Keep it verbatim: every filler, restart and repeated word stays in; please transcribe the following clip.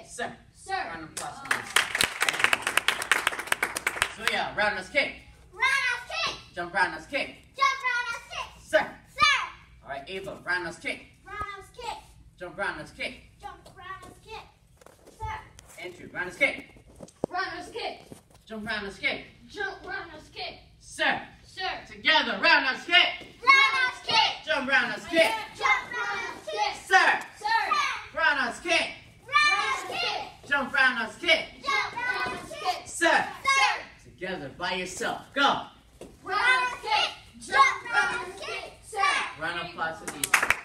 Sir. Sir. Round of applause. Oh. So yeah, roundhouse kick. Roundhouse kick. Jump roundhouse kick. Jump roundhouse kick. Sir. Sir. All right, Ava, roundhouse kick. Roundhouse kick. Jump roundhouse kick. Jump roundhouse kick. Sir. Andrew, roundhouse kick. Roundhouse kick. Jump roundhouse kick. Jump roundhouse kick. Sir. Sir. Together, roundhouse kick. Roundhouse kick. Jump roundhouse kick. Jump roundhouse kick. Sir. Sir. Roundhouse kick. Roundhouse kick. Jump roundhouse kick. Jump roundhouse kick. Sir. Sir. Together by yourself. Go. Roundhouse kick. Jump roundhouse kick. Sir. Round of applause for these.